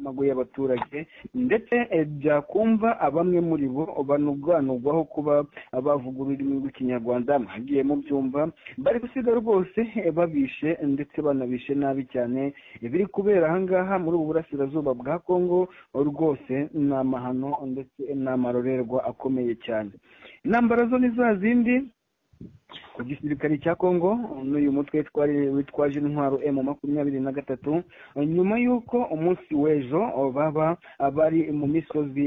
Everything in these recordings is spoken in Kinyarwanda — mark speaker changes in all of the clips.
Speaker 1: mago y'abaturage ndetse byakumva bamwe muri bo banubwanubwaho kuba bavuga ururimi rw'ikinyarwanda mwagiye mu byumva bari gusiga rwose babishe ndetse banabishe nabi cyane biri kubera ahangaha muri ubu burasirazuba bwa Kongo rwose ni amahano ndetse n'amarorerwa akomeye cyane. Intambara zo ni za zindi ku gisirikare cya Kongo n'uyu mutwe witwaje intwaro M23 nyuma y'uko umunsi w'ejo baba bari mu misozi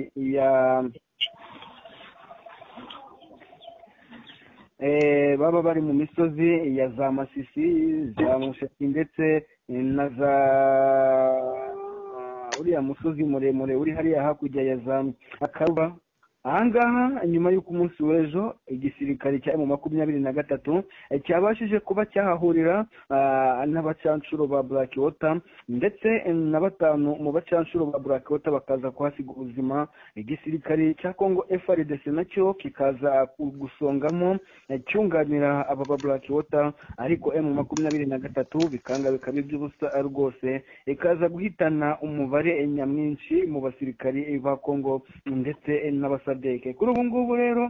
Speaker 1: ya za Masisi za Mushaki ndetse na za uriya musozi muremure uri hariya hakurya ya za Akaruba. Ahangaha nyuma y'uko umunsi w'ejo igisirikare cya M23 cyabashije kuba cyahahurira n'abacancuro ba Black Water ndetse na batanu mu bacancuro ba Black Water bakaza kuhasiga ubuzima. Igisirikare cya Kongo FARDC nacyo kikaza gusongamo cyunganira aba ba Black Water, ariko M23 bikanga bikaba iby'ubusa rwose, ikaza guhitana umubare nyamwinshi mu basirikari ba Kongo ndetse n'abasirikari. Kuri ubu ngubu rero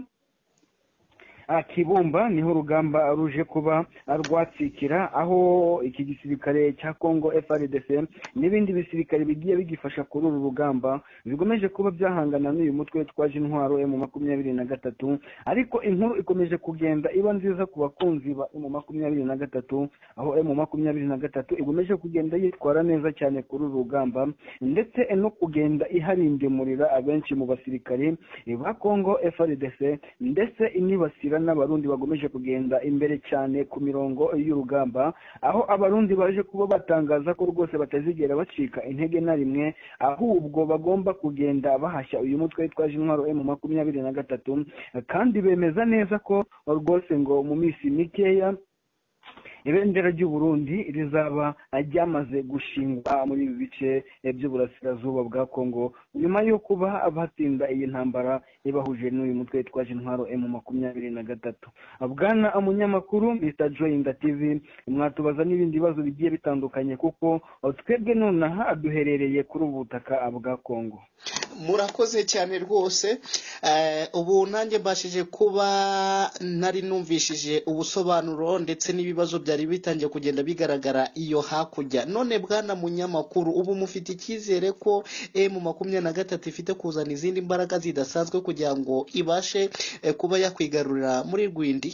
Speaker 1: Kibumba niho urugamba ruje kuba rwatsikira, aho iki gisirikare cya Kongo FARDC n'ibindi bisirikare bigiye bigifasha kuri uru rugamba bigomeje kuba byahangana n'uyu mutwe twaje intwaro M23, ariko inkuru ikomeje kugenda iba nziza ku bakunzi ba M23, aho M23 igomeje kugenda yitwara neza cyane kuri uru rugamba ndetse no kugenda iharindimurira abenshi mu basirikare ba Kongo FARDC ndetse inibasira n'abarundi bagomeje kugenda imbere cyane ku mirongo y'urugamba, aho abarundi baje kuba batangaza ko rwose batazigera bacika intege na rimwe, ahubwo bagomba kugenda bahashya uyu mutwe twaje intwaro M23, kandi bemeza neza ko rwose ngo mu minsi mikeya ibendera ry'u Burundi rizaba ryamaze gushingwa muri ibi bice by'uburasirazuba bwa Kongo nyuma yo kuba abatsinda iyi ntambara ibahuje n'uyu mutwe twaje intwaro M23. Bwana umunyamakuru Mr. Joinda TV, mwatubaza n'ibindi bibazo bigiye bitandukanye kuko twebwe nonaha duherereye kuri ubu butaka bwa Kongo.
Speaker 2: Murakoze cyane rwose. Ubu nanjye mbashije kuba nari numvishije ubusobanuro ndetse n'ibibazo byari bitangiye kugenda bigaragara iyo hakurya. None bwana munyamakuru, ubu mufite icyizere ko M23 ifite kuzana izindi mbaraga zidasanzwe kugira ngo ibashe kuba yakwigarurira muri Rwindi?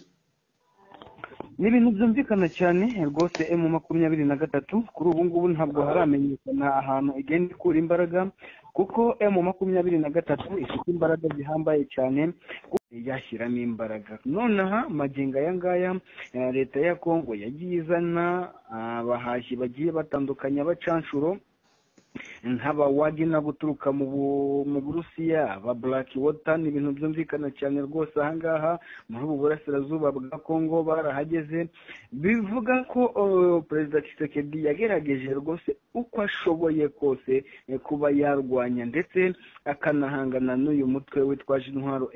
Speaker 1: Ni ibintu byumvikana cyane rwose. M23 kuri ubu ngubu ntabwo haramenyekana ahantu igenda ikura imbaraga, kuko M23 ifite imbaraga zihambaye cyane yashyiramo imbaraga. Nonaha magingo aya ngaya leta ya Kongo yagiye izana abahashyi bagiye batandukanya abacanshuro nk'abawagina guturuka mu Burusiya, aba Black Water. Ni ibintu byumvikana cyane rwose ahangaha muri ubu burasirazuba bwa Kongo barahageze. Bivuga ko Perezida Tshisekedi yagerageje rwose uko ashoboye kose kuba yarwanya ndetse akanahangana n'uyu mutwe witwaje intwaro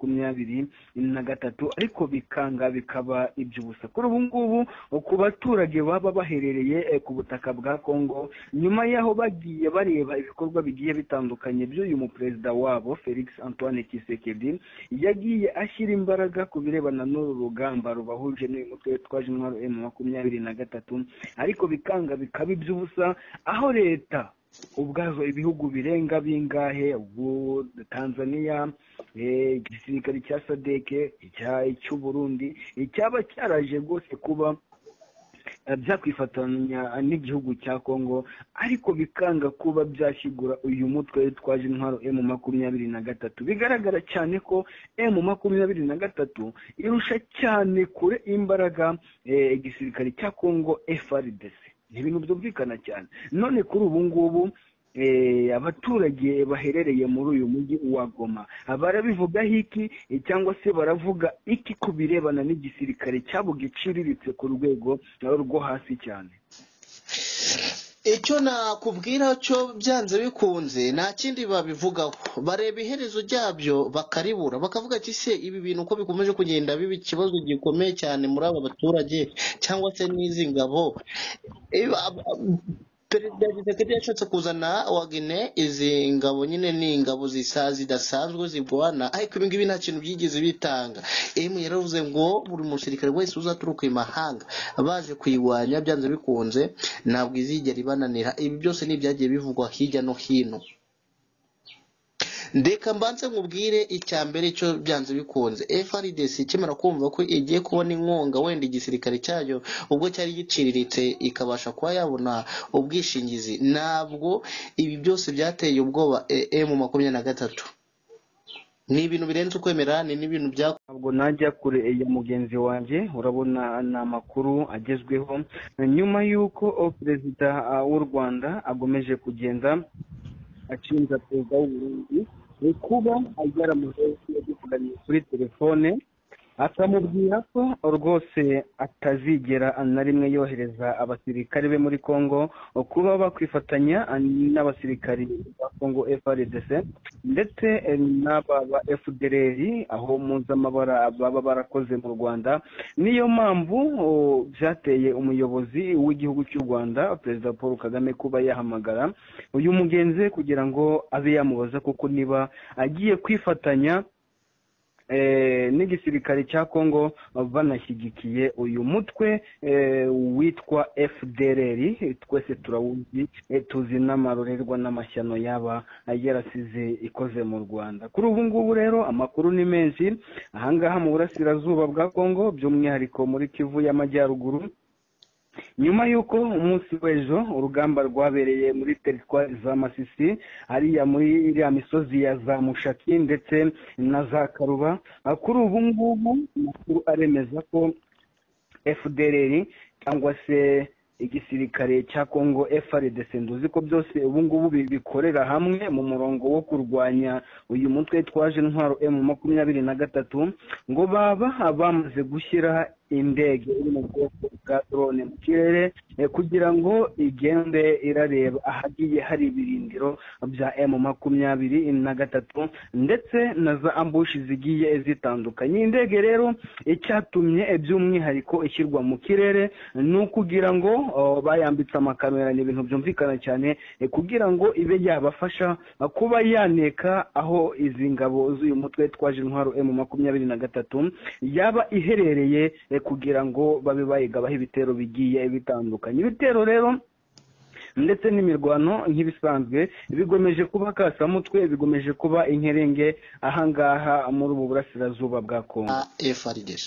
Speaker 1: M23, ariko bikanga bikaba iby'ubusa. Kuri ubu ngubu ku baturage baba baherereye ku butaka bwa Kongo, nyuma y'aho bagiye bareba ibikorwa bigiye bitandukanye by'uyu muperezida wabo Felix Antoine Tshisekedi, yagiye ashyira imbaraga ku birebana n'uru rugamba rubahuje n'uyu mutwe witwaje intwaro M23, ariko bikanga bikaba iby'ubusa, aho leta ubwazo ibihugu birenga bingahe ubu Tanzania, igisirikare cya SADC, cy'u Burundi, icyaba cyaraje rwose kuba byakwifatanya n'igihugu cya Kongo, ariko bikanga kuba byashyigura uyu mutwe witwaje intwaro M23. Bigaragara cyane ko M23 irusha cyane kure imbaraga igisirikare cya Kongo FARDC. Ni ibintu byumvikana cyane. None kuri ubu ngubu abaturage baherereye muri uyu mujyi wa Goma barabivugaho iki, cyangwa se baravuga iki ku birebana n'igisirikare cyabo giciriritse ku rwego rwo hasi cyane?
Speaker 2: Icyo nakubwira cyo byanze bikunze nta kindi babivugaho, bareba iherezo ryabyo bakaribura, bakavuga ati se ibi bintu uko bikomeje kugenda biba ikibazo gikomeye cyane muri aba baturage cyangwa se n'izi ngabo, perezida Tshisekedi yashatse kuzana wagine izi ngabo nyine ni ingabo zidasanzwe zirwana, ariko ibi ngibi nta kintu byigeze bitanga. Yaravuze ngo buri musirikare wese uzaturuka i mahanga baje kuyirwanya byanze bikunze ntabwo izigera ibananira. Ibi byose ni ibyagiye bivugwa hirya no hino. Ndeka mbanze nkubwire icya mbere cyo byanze bikunze FARDC ikimara kumva ko igiye kubona inkunga, wenda igisirikare cyayo ubwo cyari giciriritse ikabasha kuba yabona ubwishingizi, ntabwo ibi byose byateye ubwoba M23. Ni ibintu birenze ukwemera, ni n'ibintu bya
Speaker 1: ntabwo najya kure ya mugenzi wanjye. Urabona ni amakuru agezweho nyuma y'uko perezida w'u Rwanda agomeje kugenda ashinja perezida w'Uburundi kuba yaramuze yavuganye kuri telefone, akamubwira ko rwose atazigera na rimwe yohereza abasirikare be muri Congo kuba bakwifatanya n'abasirikari ba Congo FARDC ndetse n'aba ba FDLR aho mpuzamabara baba barakoze mu Rwanda. Niyo mpamvu byateye umuyobozi w'igihugu cy'u Rwanda Perezida Paul Kagame kuba yahamagara uyu mugenzi kugira ngo abe yamubaza kuko niba agiye kwifatanya n'igisirikare cya Congo banashyigikiye uyu mutwe witwa FDLR. Twese turawuzi, tuzi n'amarorerwa n'amashyano yaba yarasize ikoze mu Rwanda. Kuri ubu ngubu rero amakuru ni menshi ahangaha mu burasirazuba bwa Congo, by'umwihariko muri Kivu y'Amajyaruguru, nyuma y'uko umunsi w'ejo urugamba rwabereye muri teritwari za Masisi, hariya muri iriya misozi ya za Mushaki ndetse na za Karuba. Kuri ubu ngubu amakuru aremeza ko FDLR cyangwa se igisirikare cya Congo FARDC, nduzi ko byose ubu ngubu bikorera hamwe mu murongo wo kurwanya uyu mutwe twaje intwaro M23, ngo baba bamaze gushyira indege iri mu bwoko bwa drone mu kirere kugira ngo igende irareba ahagiye hari ibirindiro bya M23 ndetse na za ambushi zigiye zitandukanye. Indege rero icyatumye by'umwihariko ishyirwa mu kirere ni ukugira ngo bayambitse amakamera, ni ibintu byumvikana cyane kugira ngo ibe yabafasha kuba yaneka aho izi ngabo z'uyu mutwe twaje intwaro M23 yaba iherereye kugira ngo babe bayigabaho ibitero bigiye bitandukanye. Ibitero rero ndetse n'imirwano nk'ibisanzwe bigomeje kuba kasamutwe, bigomeje kuba inkerenge ahangaha muri ubu burasirazuba bwa Congo.
Speaker 2: FARDC.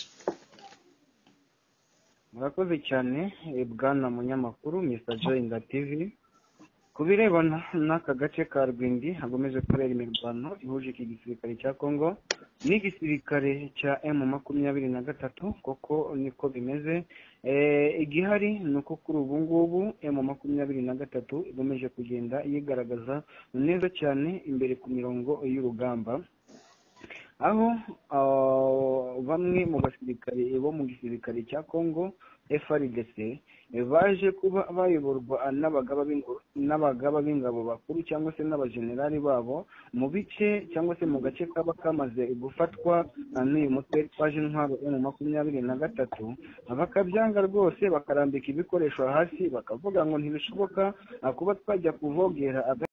Speaker 1: Murakoze cyane bwana munyamakuru Mr. Joinda TV. Ku birebana n'aka gace ka Rwindi hagomeje kubera imirwano ihuje iki gisirikare cya Congo n'igisirikare cya M23, koko niko bimeze. Igihari ni uko kuri ubu ngubu M23 igomeje kugenda yigaragaza neza cyane imbere ku mirongo y'urugamba, aho bamwe mu basirikare bo mu gisirikare cya Congo FARDC baje kuba bayoborwa n'abagaba b'ingabo bakuru cyangwa se n'abajenerali babo mu bice cyangwa se mu gace kaba kamaze gufatwa n'uyu mutwe twaje intwaro M23, bakabyanga rwose, bakarambika ibikoresho hasi, bakavuga ngo ntibishoboka kuba twajya kuvogera